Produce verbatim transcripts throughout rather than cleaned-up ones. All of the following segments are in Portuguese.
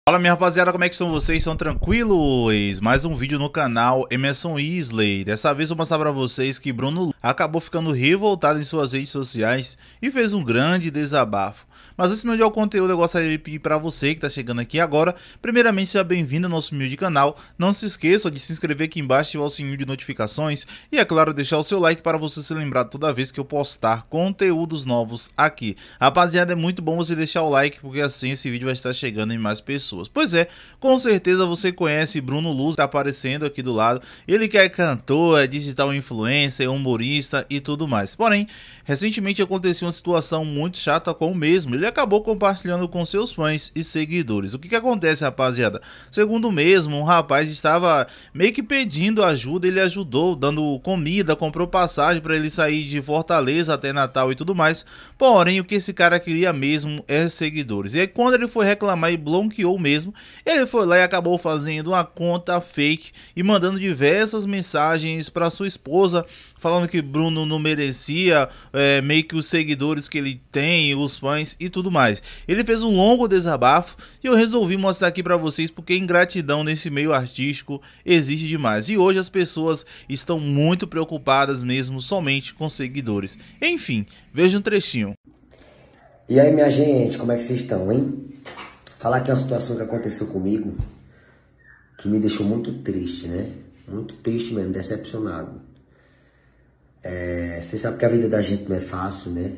Fala minha rapaziada, como é que são vocês? Estão tranquilos? Mais um vídeo no canal Emerson Isley. Dessa vez eu vou mostrar pra vocês que Bruno acabou ficando revoltado em suas redes sociais e fez um grande desabafo. Mas antes de me dar o conteúdo, eu gostaria de pedir pra você que tá chegando aqui agora, primeiramente seja bem-vindo ao nosso humilde canal. Não se esqueça de se inscrever aqui embaixo, ativar o sininho de notificações e, é claro, deixar o seu like para você se lembrar toda vez que eu postar conteúdos novos aqui. Rapaziada, é muito bom você deixar o like, porque assim esse vídeo vai estar chegando em mais pessoas. Pois é, com certeza você conhece Bruno Luz, tá aparecendo aqui do lado. Ele que é cantor, é digital influencer, humorista e tudo mais. Porém, recentemente aconteceu uma situação muito chata com o mesmo. Ele acabou compartilhando com seus fãs e seguidores. O que que acontece, rapaziada? Segundo o mesmo, um rapaz estava meio que pedindo ajuda, ele ajudou, dando comida, comprou passagem para ele sair de Fortaleza até Natal e tudo mais. Porém, o que esse cara queria mesmo é seguidores. E aí, quando ele foi reclamar e bloqueou mesmo, ele foi lá e acabou fazendo uma conta fake e mandando diversas mensagens para sua esposa, falando que Bruno não merecia é, meio que os seguidores que ele tem, os fãs e tudo mais. Ele fez um longo desabafo e eu resolvi mostrar aqui para vocês porque ingratidão nesse meio artístico existe demais. E hoje as pessoas estão muito preocupadas mesmo somente com seguidores. Enfim, veja um trechinho. E aí, minha gente, como é que vocês estão, hein? Falar que é uma situação que aconteceu comigo que me deixou muito triste, né? Muito triste mesmo, decepcionado. É, você sabe que a vida da gente não é fácil, né?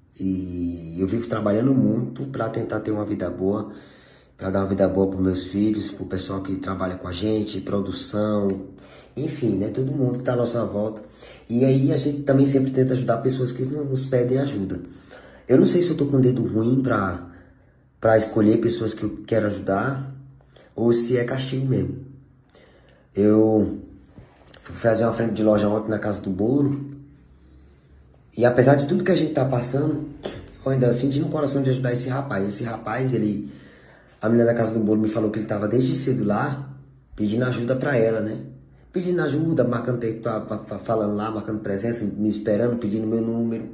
E eu vivo trabalhando muito para tentar ter uma vida boa, para dar uma vida boa para meus filhos, para o pessoal que trabalha com a gente, produção, enfim, né? Todo mundo que está à nossa volta. E aí a gente também sempre tenta ajudar pessoas que nos pedem ajuda. Eu não sei se eu tô com o dedo ruim para para escolher pessoas que eu quero ajudar ou se é castigo mesmo. Eu fui fazer uma frente de loja ontem na Casa do Bolo e apesar de tudo que a gente tá passando, eu ainda senti no coração de ajudar esse rapaz. Esse rapaz, ele... A menina da Casa do Bolo me falou que ele tava desde cedo lá pedindo ajuda para ela, né? Pedindo ajuda, marcando, falando lá, marcando presença, me esperando, pedindo meu número.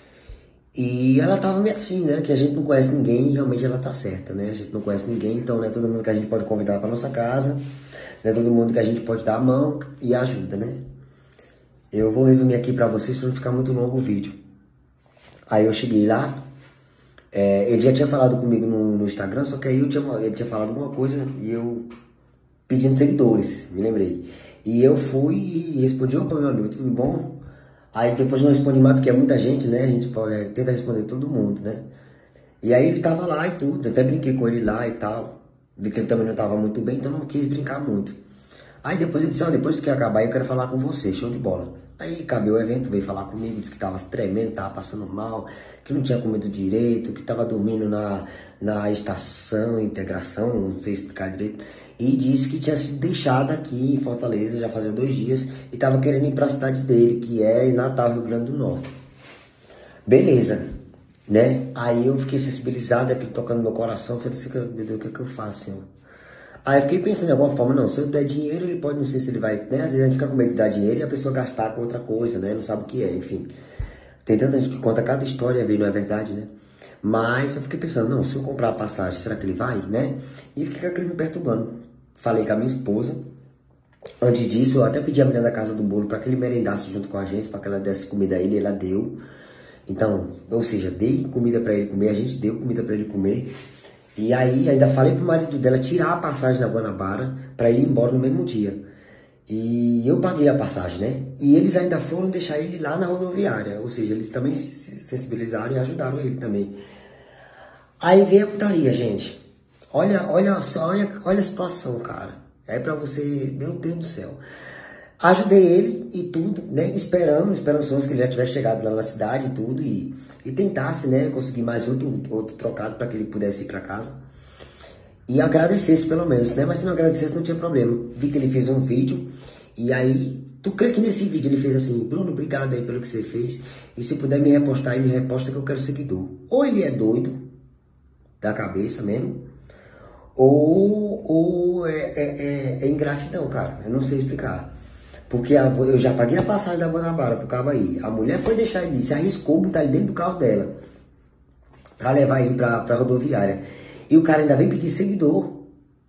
E ela tava meio assim, né? Que a gente não conhece ninguém e realmente ela tá certa, né? A gente não conhece ninguém, então não é todo mundo que a gente pode convidar pra nossa casa, não é todo mundo que a gente pode dar a mão e ajuda, né? Eu vou resumir aqui pra vocês pra não ficar muito longo o vídeo. Aí eu cheguei lá, é, ele já tinha falado comigo no, no Instagram, só que aí eu tinha, ele tinha falado alguma coisa e eu pedindo seguidores, me lembrei. E eu fui e respondi: opa, meu amigo, tudo bom? Aí depois não respondi mais porque é muita gente, né? A gente pode, é, tenta responder todo mundo, né? E aí ele tava lá e tudo, eu até brinquei com ele lá e tal. Vi que ele também não tava muito bem, então não quis brincar muito. Aí depois ele disse: ó, depois que acabar eu quero falar com você, show de bola. Aí acabou o evento, veio falar comigo, disse que tava se tremendo, tava passando mal, que não tinha comido direito, que tava dormindo na, na estação, integração, não sei explicar direito. E disse que tinha sido deixado aqui em Fortaleza já fazia dois dias e tava querendo ir para a cidade dele, que é em Natal, Rio Grande do Norte. Beleza, né? Aí eu fiquei sensibilizado, aquilo tocando no meu coração, falei assim: meu Deus, o que é que eu faço, Senhor? Aí eu fiquei pensando de alguma forma: não, se eu der dinheiro, ele pode, não sei se ele vai, né? Às vezes a gente fica com medo de dar dinheiro e a pessoa gastar com outra coisa, né? Não sabe o que é, enfim. Tem tanta gente que conta cada história, não é verdade, né? Mas eu fiquei pensando: não, se eu comprar a passagem, será que ele vai, né? E fiquei com aquilo me perturbando. Falei com a minha esposa. Antes disso, eu até pedi a menina da Casa do Bolo para que ele merendasse junto com a gente, para que ela desse comida a ele, e ela deu. Então, ou seja, dei comida para ele comer, a gente deu comida para ele comer. E aí ainda falei pro marido dela tirar a passagem na Guanabara para ele ir embora no mesmo dia. E eu paguei a passagem, né? E eles ainda foram deixar ele lá na rodoviária, ou seja, eles também se sensibilizaram e ajudaram ele também. Aí vem a putaria, gente. Olha, olha só, olha, olha a situação, cara. É pra você, meu Deus do céu. Ajudei ele e tudo, né? Esperando, esperançoso que ele já tivesse chegado lá na cidade e tudo. E, e tentasse, né? Conseguir mais outro, outro trocado para que ele pudesse ir pra casa. E agradecesse pelo menos, né? Mas se não agradecesse não tinha problema. Vi que ele fez um vídeo. E aí, tu crê que nesse vídeo ele fez assim: Bruno, obrigado aí pelo que você fez. E se puder me repostar aí, me reposta que eu quero seguidor. Ou ele é doido, da cabeça mesmo. Ou, ou é, é, é, é ingratidão, cara. Eu não sei explicar. Porque a, eu já paguei a passagem da Guanabara pro cabo aí. A mulher foi deixar ele, se arriscou botar ele dentro do carro dela pra levar ele pra, pra rodoviária. E o cara ainda vem pedir seguidor.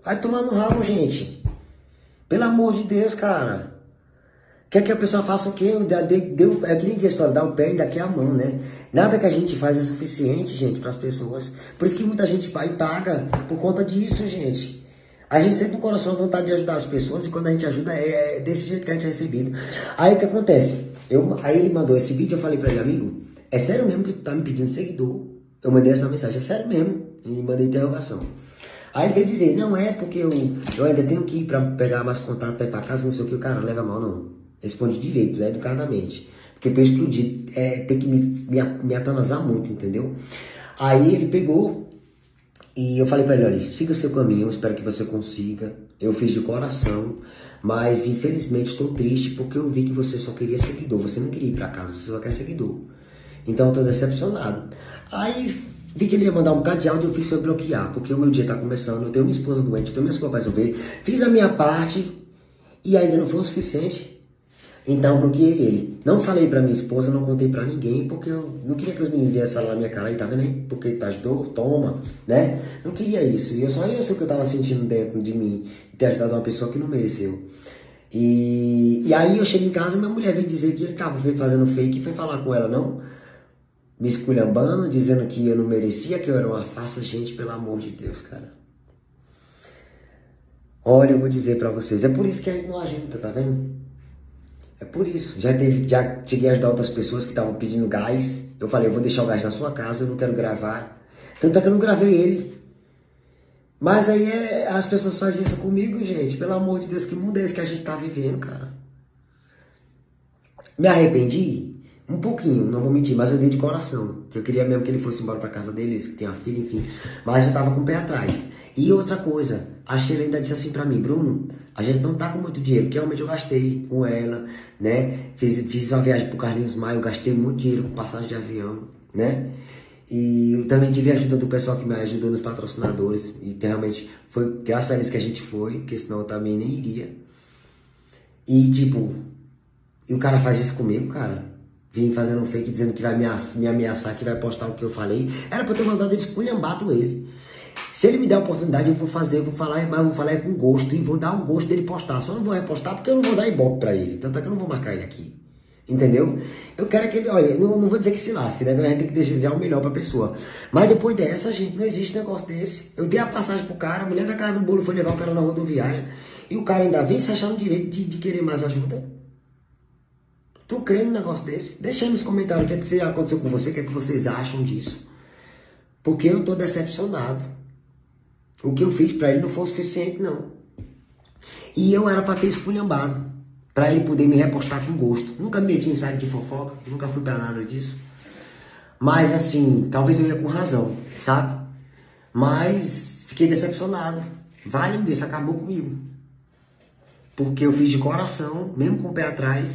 Vai tomar no rabo, gente. Pelo amor de Deus, cara. Quer que a pessoa faça o quê? Deu, é que nem a história, dá o pé e daqui a mão, né? Nada que a gente faz é suficiente, gente, para as pessoas. Por isso que muita gente vai e paga por conta disso, gente. A gente sente no coração a vontade de ajudar as pessoas e quando a gente ajuda é desse jeito que a gente é recebido. Aí o que acontece? Eu, aí ele mandou esse vídeo, eu falei para ele, amigo, é sério mesmo que tu tá me pedindo seguidor? Eu mandei essa mensagem, é sério mesmo? E mandei interrogação. Aí ele veio dizer, não é porque eu, eu ainda tenho que ir para pegar mais contato para ir para casa, não sei o que, o cara leva mal, não. Responde direito, né, educadamente. Porque pra eu explodir, é, tem que me, me, me atanasar muito, entendeu? Aí ele pegou e eu falei pra ele, olha, siga o seu caminho, eu espero que você consiga. Eu fiz de coração, mas infelizmente estou triste porque eu vi que você só queria seguidor. Você não queria ir pra casa, você só quer seguidor. Então eu tô decepcionado. Aí vi que ele ia mandar um bocado de áudio, eu fiz pra bloquear, porque o meu dia tá começando, eu tenho minha esposa doente, eu tenho minhas coisas pra resolver. Fiz a minha parte e ainda não foi o suficiente. Então bloqueei ele. Não falei pra minha esposa, não contei pra ninguém, porque eu não queria que os meninos viessem falar na minha cara, aí tá vendo aí? Porque tu ajudou, toma, né? Não queria isso. E eu só eu sei o que eu tava sentindo dentro de mim, de ter ajudado uma pessoa que não mereceu. E, e aí eu cheguei em casa e minha mulher veio dizer que ele tava fazendo fake e foi falar com ela, não? Me esculhambando, dizendo que eu não merecia, que eu era uma farsa. Gente, pelo amor de Deus, cara. Olha, eu vou dizer pra vocês, é por isso que a gente não ajuda, tá vendo? É por isso. Já, teve, já cheguei a ajudar outras pessoas que estavam pedindo gás. Eu falei, eu vou deixar o gás na sua casa, eu não quero gravar. Tanto é que eu não gravei ele. Mas aí é, as pessoas fazem isso comigo, gente. Pelo amor de Deus, que mundo é esse que a gente tá vivendo, cara? Me arrependi? Um pouquinho, não vou mentir, mas eu dei de coração. Eu queria mesmo que ele fosse embora pra casa deles, que tem uma filha, enfim. Mas eu tava com o pé atrás. E outra coisa, a Sheila ainda disse assim pra mim, Bruno, a gente não tá com muito dinheiro, porque realmente eu gastei com ela, né? Fiz, fiz uma viagem pro Carlinhos Maia, eu gastei muito dinheiro com passagem de avião, né? E eu também tive a ajuda do pessoal que me ajudou nos patrocinadores. E realmente foi graças a eles que a gente foi, porque senão eu também nem iria. E tipo, e o cara faz isso comigo, cara. Vim fazendo um fake dizendo que vai me ameaçar, me ameaçar, que vai postar o que eu falei. Era pra eu ter mandado ele esculhambado ele. Se ele me der a oportunidade, eu vou fazer, eu vou falar, mas eu vou falar com gosto e vou dar o gosto dele postar. Só não vou repostar porque eu não vou dar ibope pra ele. Tanto é que eu não vou marcar ele aqui. Entendeu? Eu quero que ele, olha, não, não vou dizer que se lasque, né? A gente tem que desejar o melhor pra pessoa. Mas depois dessa, gente, não existe negócio desse. Eu dei a passagem pro cara, a mulher da cara do bolo foi levar o cara na rodoviária. E o cara ainda vem se achar no direito de, de querer mais ajuda. Tu crê num negócio desse? Deixa aí nos comentários o que, é que aconteceu com você, o que é que vocês acham disso. Porque eu tô decepcionado. O que eu fiz pra ele não foi o suficiente, não. E eu era pra ter esculhambado. Pra ele poder me repostar com gosto. Nunca me meti em site de fofoca. Nunca fui pra nada disso. Mas assim, talvez eu ia com razão, sabe? Mas fiquei decepcionado. Vale-me disso, acabou comigo. Porque eu fiz de coração, mesmo com o pé atrás.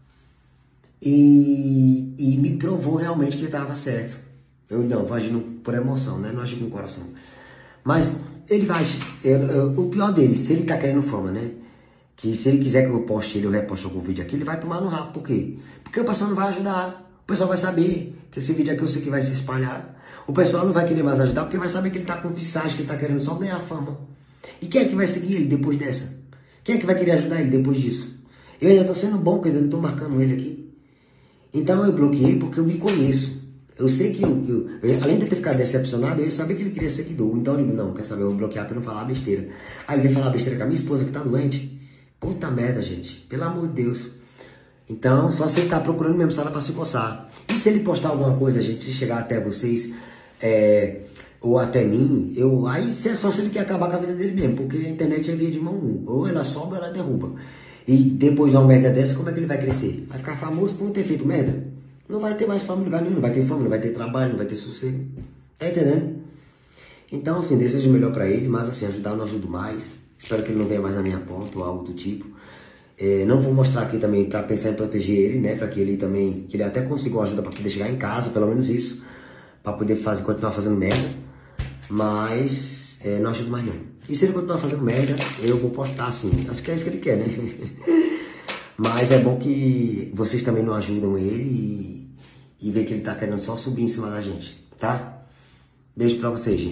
E, e me provou realmente que eu estava certo. Eu não, vou agindo por emoção, né? Não agi com o coração. Mas ele vai... Eu, eu, o pior dele, se ele tá querendo fama, né? Que se ele quiser que eu poste ele, eu reposte algum vídeo aqui, ele vai tomar no rabo. Por quê? Porque o pessoal não vai ajudar. O pessoal vai saber que esse vídeo aqui eu sei que vai se espalhar. O pessoal não vai querer mais ajudar porque vai saber que ele tá com visagem, que ele tá querendo só ganhar fama. E quem é que vai seguir ele depois dessa? Quem é que vai querer ajudar ele depois disso? Eu ainda tô sendo bom, porque eu ainda não tô marcando ele aqui. Então eu bloqueei porque eu me conheço. Eu sei que, eu, eu, eu, além de ter ficado decepcionado, eu ia saber que ele queria seguidor. Então eu digo, não, quer saber, eu vou bloquear pra não falar besteira. Aí ele veio falar besteira com a minha esposa que tá doente. Puta merda, gente. Pelo amor de Deus. Então, só se ele tá procurando mesmo sala pra se coçar. E se ele postar alguma coisa, gente, se chegar até vocês, é, ou até mim, eu, aí é só se ele quer acabar com a vida dele mesmo, porque a internet é via de mão um. Ou ela sobe ou ela derruba. E depois de uma merda dessa, como é que ele vai crescer? Vai ficar famoso por ter feito merda? Não vai ter mais fama em lugar nenhum, não vai ter fama, não vai ter trabalho, não vai ter sossego. Tá entendendo? Então, assim, desejo o melhor pra ele, mas assim, ajudar eu não ajudo mais. Espero que ele não venha mais na minha porta ou algo do tipo. É, não vou mostrar aqui também pra pensar em proteger ele, né? Pra que ele também, que ele até consiga uma ajuda pra poder chegar em casa, pelo menos isso. Pra poder fazer, continuar fazendo merda. Mas, é, não ajudo mais não. E se ele continuar fazendo merda, eu vou postar assim. Acho que é isso que ele quer, né? Mas é bom que vocês também não ajudam ele e, e ver que ele tá querendo só subir em cima da gente, tá? Beijo pra vocês, gente.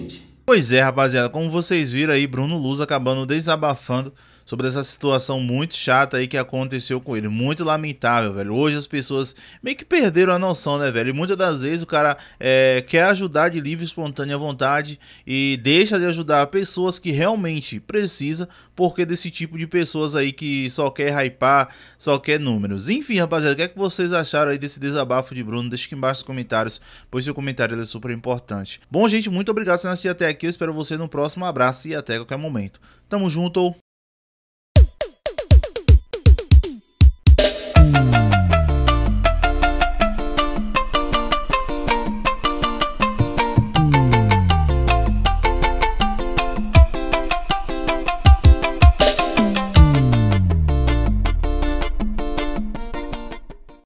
Pois é, rapaziada, como vocês viram aí, Bruno Luz acabando desabafando sobre essa situação muito chata aí que aconteceu com ele, muito lamentável, velho. Hoje as pessoas meio que perderam a noção, né, velho? E muitas das vezes o cara é, quer ajudar de livre e espontânea vontade e deixa de ajudar pessoas que realmente precisa, porque desse tipo de pessoas aí que só quer hypar, só quer números. Enfim, rapaziada, o que é que vocês acharam aí desse desabafo de Bruno? Deixa aqui embaixo nos comentários, pois seu comentário é super importante. Bom, gente, muito obrigado por assistir até aqui, eu espero você no próximo abraço e até qualquer momento. Tamo junto.